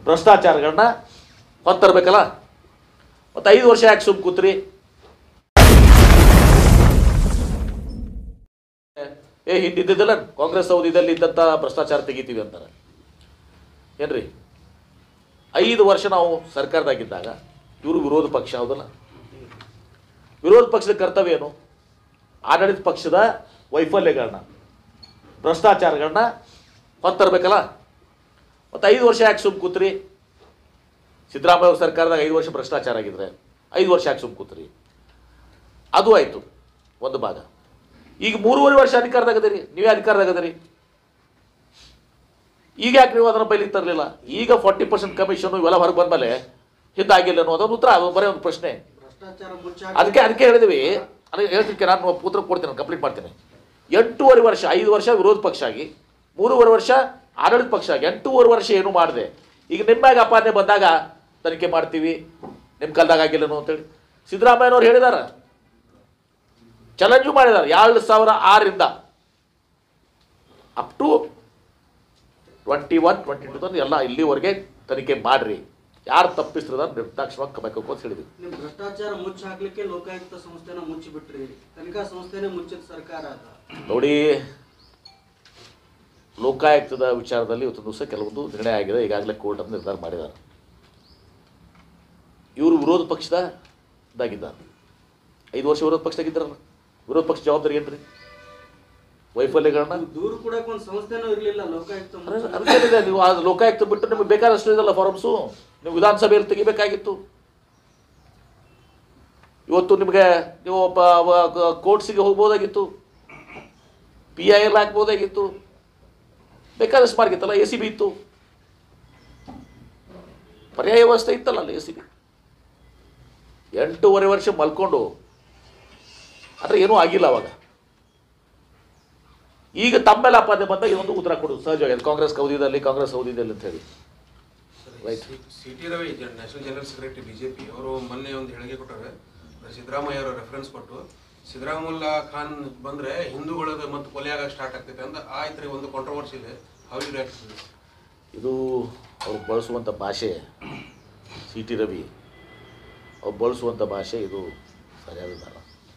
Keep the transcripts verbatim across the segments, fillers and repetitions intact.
ಭ್ರಷ್ಟಾಚಾರಗಳನ್ನ ಹೊತ್ತರಬೇಕಲ್ಲ. ಮತ್ತು ಐದು ವರ್ಷ ಯಾಕೆ ಸುಮ್ ಕೂತ್ರಿ? ಏ ಹಿಂದಿದ್ದಿದ್ದಲ್ಲ ಕಾಂಗ್ರೆಸ್ ಅವಧಿಯಲ್ಲಿ ಇದ್ದಂಥ ಭ್ರಷ್ಟಾಚಾರ ತೆಗಿತೀವಿ ಅಂತಾರೆ ಏನ್ರಿ? ಐದು ವರ್ಷ ನಾವು ಸರ್ಕಾರದಾಗಿದ್ದಾಗ ಇವರು ವಿರೋಧ ಪಕ್ಷ ಹೌದಲ್ಲ. ವಿರೋಧ ಪಕ್ಷದ ಕರ್ತವ್ಯ ಏನು? ಆಡಳಿತ ಪಕ್ಷದ ವೈಫಲ್ಯಗಳನ್ನ ಭ್ರಷ್ಟಾಚಾರಗಳನ್ನ ಹೊತ್ತರಬೇಕಲ್ಲ. ಮತ್ತು ಐದು ವರ್ಷ ಯಾಕೆ ಸುಮ್ ಕೂತ್ರಿ? ಸಿದ್ದರಾಮಯ್ಯ ಸರ್ಕಾರದಾಗ ಐದು ವರ್ಷ ಭ್ರಷ್ಟಾಚಾರ ಆಗಿದ್ರೆ ಐದು ವರ್ಷ ಯಾಕೆ ಸುಮ್ ಕೂತ್ರಿ? ಅದು ಆಯಿತು ಒಂದು ಭಾಗ. ಈಗ ಮೂರುವರೆ ವರ್ಷ ಅಧಿಕಾರದಾಗದಿರಿ, ನೀವೇ ಅಧಿಕಾರದಾಗದಿರಿ. ಈಗ ಯಾಕೆ ನೀವು ಅದನ್ನು ಬೈಲಿಕ್ಕೆ ತರಲಿಲ್ಲ? ಈಗ ಫಾರ್ಟಿ ಪರ್ಸೆಂಟ್ ಕಮಿಷನ್ ಇವೆಲ್ಲ ಹೊರಗೆ ಬಂದಮೇಲೆ ಹಿಂದಾಗಿಲ್ಲ ಅನ್ನೋದೊಂದು ಉತ್ತರ, ಅದು ಬರೀ ಒಂದು ಪ್ರಶ್ನೆ. ಅದಕ್ಕೆ ಅದಕ್ಕೆ ಹೇಳಿದ್ವಿ, ಅದಕ್ಕೆ ಹೇಳ್ತಿಕ್ಕೆ ನಾನು ಪುತ್ರ ಕೊಡ್ತೀನಿ, ಕಂಪ್ಲೀಟ್ ಮಾಡ್ತೀನಿ. ಎಂಟೂವರೆ ವರ್ಷ ಐದು ವರ್ಷ ವಿರೋಧ ಪಕ್ಷ ಆಗಿ ಮೂರುವರೆ ವರ್ಷ ಆಡಳಿತ ಪಕ್ಷ ಆಗಿ ಎಂಟೂವರೆ ವರ್ಷ ಏನು ಮಾಡಿದೆ. ಈಗ ನಿಮ್ಮಾಗ ಅಪಾದನೆ ಬಂದಾಗ ತನಿಖೆ ಮಾಡ್ತೀವಿ, ನಿಮ್ಮ ಕಾಲದಾಗ ಆಗಿಲ್ಲನು ಅಂತೇಳಿ ಸಿದ್ದರಾಮಯ್ಯನವ್ರು ಹೇಳಿದಾರ, ಚಾಲೆಂಜು ಮಾಡಿದ್ದಾರೆ. ಎರಡು ಸಾವಿರ ಆರರಿಂದ up to twenty one twenty two ತನಕ ಎಲ್ಲ ಇಲ್ಲಿವರೆಗೆ ತನಿಖೆ ಮಾಡ್ರಿ, ಯಾರು ತಪ್ಪಿಸ್ತಿರೋದ ನಿರ್ದಾಕ್ಷಿಣ್ಯವಾಗಿ ಕಬೇಕು ಅಂತ ಹೇಳಿದ್ವಿ. ನಿಮ್ಮ ಭ್ರಷ್ಟಾಚಾರ ಮುಚ್ಚಿ ಹಾಕ್ಲಿಕ್ಕೆ ಲೋಕಾಯುಕ್ತ ಸಂಸ್ಥೆನ ಮುಚ್ಚಿ ಬಿಟ್ರಿ, ತನಿಖಾ ಸಂಸ್ಥೆನೇ ಮುಚ್ಚಿದ ಸರ್ಕಾರ. ನೋಡಿ, ಲೋಕಾಯುಕ್ತದ ವಿಚಾರದಲ್ಲಿ ಇವತ್ತು ದಿವಸ ಕೆಲವೊಂದು ನಿರ್ಣಯ ಆಗಿದೆ, ಈಗಾಗಲೇ ಕೋರ್ಟ್ ಅಂತ ನಿರ್ಧಾರ ಮಾಡಿದ್ದಾರೆ. ಇವರು ವಿರೋಧ ಪಕ್ಷದಾಗಿದ್ದಾರೆ, ಐದು ವರ್ಷ ವಿರೋಧ ಪಕ್ಷದಾಗಿದ್ದಾರಲ್ಲ. ವಿರೋಧ ಪಕ್ಷ ಜವಾಬ್ದಾರಿ ಏನ್ರಿ? ವೈಫಲ್ಯಗಳನ್ನ ದೂರು ಕೊಡಕ್ಕೆ ಒಂದು ಸಂಸ್ಥೆನೂ ಇರಲಿಲ್ಲ ಲೋಕಾಯುಕ್ತ. ಅದೇನಿದೆ, ನೀವು ಆ ಲೋಕಾಯುಕ್ತ ಬಿಟ್ಟು ನಿಮಗೆ ಬೇಕಾದಷ್ಟು ಇದಲ್ಲ ಫಾರಮ್ಸು, ನೀವು ವಿಧಾನಸಭೆಯಲ್ಲಿ ತೆಗಿಬೇಕಾಗಿತ್ತು. ಇವತ್ತು ನಿಮಗೆ ನೀವು ಕೋರ್ಟ್ಸಿಗೆ ಹೋಗ್ಬೋದಾಗಿತ್ತು, ಪಿ ಐ ಎಲ್ ಹಾಕ್ಬೋದಾಗಿತ್ತು, ಬೇಕಾದಷ್ಟು ಮಾರ್ಗಿತ್ತಲ್ಲ. ಎ ಸಿ ಬಿ ಇತ್ತು, ಪರ್ಯಾಯ ವ್ಯವಸ್ಥೆ ಇತ್ತಲ್ಲ ಅಲ್ಲಿ ಎ ಸಿ ಬಿ. ಎಂಟೂವರೆ ವರ್ಷ ಮಲ್ಕೊಂಡು ಆದರೆ ಏನೂ ಆಗಿಲ್ಲ ಅವಾಗ. ಈಗ ತಮ್ಮೆಲ್ಲ ಅಪಾದನೆ ಬಂದಾಗ ಇದೊಂದು ಉತ್ತರ ಕೊಡೋದು ಸಹಜವಾಗಿ, ಕಾಂಗ್ರೆಸ್ ಅವಧಿಯಲ್ಲಿ ಕಾಂಗ್ರೆಸ್ ಅವಧಿಯಲ್ಲಿ ಅಂತ ಹೇಳಿ. C T Ravi national general secretary BJP ಅವರು ಮೊನ್ನೆ ಒಂದು ಹೇಳಿಕೆ ಕೊಟ್ಟರೆ, ಸಿದ್ದರಾಮಯ್ಯ ಅವರ ರೆಫರೆನ್ಸ್ ಕೊಟ್ಟು ಸಿದ್ದರಾಮುಲ್ಲಾ ಖಾನ್ ಬಂದರೆ ಹಿಂದೂಗಳದ್ದು ಮತ್ತು ಕೊಲೆ ಆಗಕ್ಕೆ ಸ್ಟಾರ್ಟ್ ಆಗ್ತೈತೆ ಅಂತ ಆಯ್ತು ರೀ, ಒಂದು ಕಾಂಟ್ರವರ್ಸಿ ಇದೆ. How you react? ಇದು ಅವ್ರು ಬಳಸುವಂಥ ಭಾಷೆ, ಸಿ ಟಿ ರವಿ ಅವ್ರು ಬಳಸುವಂಥ ಭಾಷೆ ಇದು ಸರಿಯಾದ.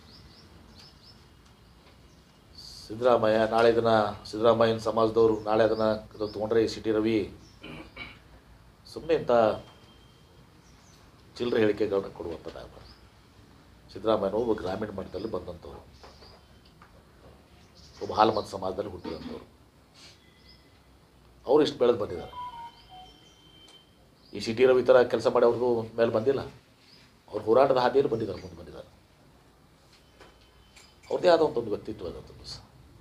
ಸಿದ್ದರಾಮಯ್ಯ ನಾಳೆ ದಿನ ಸಿದ್ದರಾಮಯ್ಯನ ಸಮಾಜದವರು ನಾಳೆ ಅದನ್ನು ತೊಗೊಂಡ್ರೆ ಸಿ ಟಿ ರವಿ ಸುಮ್ಮನೆ ಇಂಥ ಚಿಲ್ಲರೆ ಹೇಳಿಕೆಗಳನ್ನ ಕೊಡುವಂಥದ್ದಾಗಬಾರ್ದು. ಸಿದ್ದರಾಮಯ್ಯನವರು ಒಬ್ಬ ಗ್ರಾಮೀಣ ಮಟ್ಟದಲ್ಲಿ ಬಂದಂಥವ್ರು, ಒಬ್ಬ ಹಾಲಮತ ಸಮಾಜದಲ್ಲಿ ಹುಟ್ಟಿದಂಥವ್ರು, ಅವರು ಇಷ್ಟು ಬೆಳೆದು ಬಂದಿದ್ದಾರೆ. ಈ ಸಿ ಟಿ ರವಿ ಥರ ಕೆಲಸ ಮಾಡಿ ಅವ್ರಿಗೂ ಮೇಲೆ ಬಂದಿಲ್ಲ, ಅವ್ರ ಹೋರಾಟದ ಹಾದಿಯಲ್ಲಿ ಬಂದಿದ್ದಾರೆ, ಮುಂದೆ ಬಂದಿದ್ದಾರೆ. ಅವ್ರದ್ದೇ ಆದಂಥ ಒಂದು ವ್ಯಕ್ತಿತ್ವ ಆದಂಥ ದಿವಸ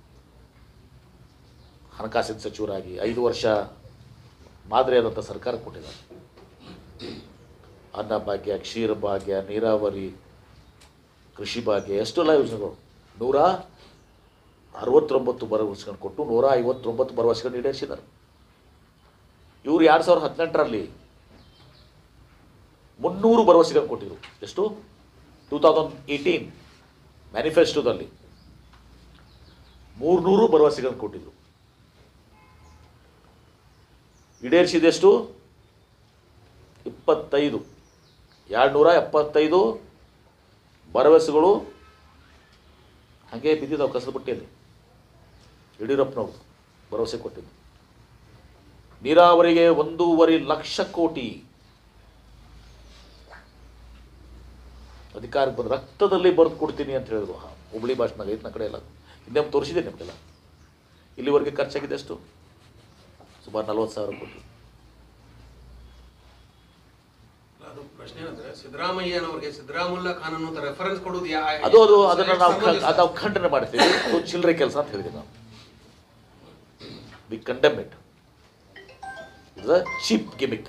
ಹಣಕಾಸಿನ ಸಚಿವರಾಗಿ ಐದು ವರ್ಷ ಮಾದರಿಯಾದಂಥ ಸರ್ಕಾರ ಕೊಟ್ಟಿದ್ದಾರೆ. ಅನ್ನ ಭಾಗ್ಯ, ಕ್ಷೀರ ಭಾಗ್ಯ, ನೀರಾವರಿ, ಕೃಷಿ ಭಾಗ್ಯ, ಎಷ್ಟೆಲ್ಲ ಯೋಜನೆಗಳು, ನೂರ ಅರವತ್ತೊಂಬತ್ತು ಭರವಸೆಗಳನ್ನು ಕೊಟ್ಟು ನೂರ ಐವತ್ತೊಂಬತ್ತು ಭರವಸೆಗಳನ್ನು ಈಡೇರಿಸಿದ್ದಾರೆ. ಇವರು ಎರಡು ಸಾವಿರದ ಹದಿನೆಂಟರಲ್ಲಿ ಮುನ್ನೂರು ಭರವಸೆಗಳನ್ನು ಕೊಟ್ಟಿದ್ರು. ಎಷ್ಟು? ಟೂ ತೌಸಂಡ್ ಏಯ್ಟೀನ್ ಮ್ಯಾನಿಫೆಸ್ಟೋದಲ್ಲಿ ಮೂರ್ನೂರು ಭರವಸೆಗಳನ್ನು ಕೊಟ್ಟಿದ್ರು. ಈಡೇರಿಸಿದೆಷ್ಟು? ಇಪ್ಪತ್ತೈದು. ಎರಡುನೂರ ಎಪ್ಪತ್ತೈದು ಭರವಸೆಗಳು ಹಾಗೆ ಬಿದ್ದಿದ್ದಾವೆ ಕಸದ ಬುಟ್ಟಿಯಲ್ಲಿ. ಯಡಿಯೂರಪ್ಪನವರು ಭರವಸೆ ಕೊಟ್ಟಿದ್ದು. ನೀರಾವರಿಗೆ ಒಂದೂವರೆ ಲಕ್ಷ ಕೋಟಿ. ಅಧಿಕಾರಕ್ಕೆ ಬಂದು ರಕ್ತದಲ್ಲಿ ಬರೆದು ಕೊಡ್ತೀನಿ ಅಂತ ಹೇಳಿದ್ರು. ಹುಬ್ಳಿ ಭಾಷೆನಾಗ ಐತೆ, ನನ್ನ ಕಡೆ ಎಲ್ಲ ಹಿಂದೆ ತೋರಿಸಿದೆ ನಿಮಗೆಲ್ಲ. ಇಲ್ಲಿವರೆಗೆ ಖರ್ಚಾಗಿದೆ ಎಷ್ಟು? ಸುಮಾರು ನಲ್ವತ್ತು ಸಾವಿರ ಕೋಟಿ. ಅದು ಪ್ರಶ್ನೆ ಏನಂದ್ರೆ ಸಿದ್ದರಾಮಯ್ಯನವರಿಗೆ ಸಿದ್ದರಾಮುಲ್ಲಾ ಖಾನ್ ಅನ್ನೋ ರೆಫರೆನ್ಸ್ ಕೊಡೋದು ಅದು ಅದು ಅದನ್ನು ನಾವು ನಾವು ಖಂಡನೆ ಮಾಡ್ತೀವಿ. ಅದು ಚಿಲ್ಲರೆ ಕೆಲಸ ಅಂತ ಹೇಳಿದ್ವಿ ನಾವು. We condemn it. It's a cheap gimmick.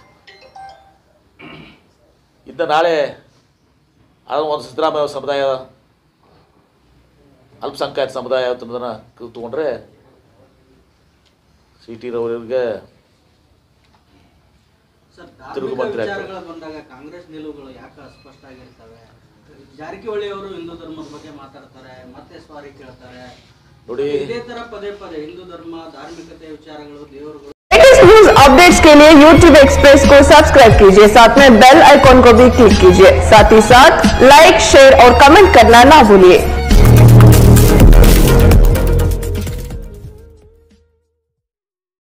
ಇನ್ನು ನಾಳೆ ಅದು ಒಂದು ಸಿದ್ದರಾಮಯ್ಯ ಸಮುದಾಯ, ಅಲ್ಪಸಂಖ್ಯಾತ ಸಮುದಾಯ ಅದನ್ನು ತಗೊಂಡ್ರೆ ಸಿ ಟಿ ರವರಿಗೆ ತಿರುಗು ಮಂತ್ರಿ ಬಂದಾಗ ಕಾಂಗ್ರೆಸ್ ನಿಲುವುಗಳು ಯಾಕೆ ಅಸ್ಪಷ್ಟ ಆಗಿರ್ತವೆ? ಜಾರಕಿಹೊಳಿ ಅವರು ಹಿಂದೂ ಧರ್ಮದ ಬಗ್ಗೆ ಮಾತಾಡ್ತಾರೆ, ಮತ್ತೆ ಸ್ವಾರಿ ಕೇಳ್ತಾರೆ. ನೋಡಿ, ಇದೇ ತರ ಪದೇ ಪದೇ ಹಿಂದೂ ಧರ್ಮ, ಧಾರ್ಮಿಕತೆ ವಿಚಾರಗಳು, ದೇವರುಗಳು ನ್ಯೂಸ್ ಅಪ್ಡೇಟ್ಸ್ के लिए यूट्यूब एक्सप्रेस को सब्सक्राइब कीजिए, साथ में बेल आइकॉन को भी क्लिक कीजिए। साथ ही साथ लाइक, शेयर और कमेंट करना ना भूलिए।